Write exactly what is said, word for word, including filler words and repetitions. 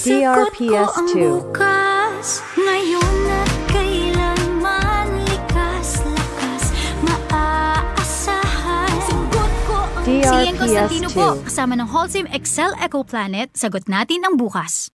D R P S two. Ngayon at kailanman, likas, lakas, maaasahan. D R P S two. Si Yeng Constantino po, kasama ng Holcim Excel ECOPlanet, sagot natin ang bukas.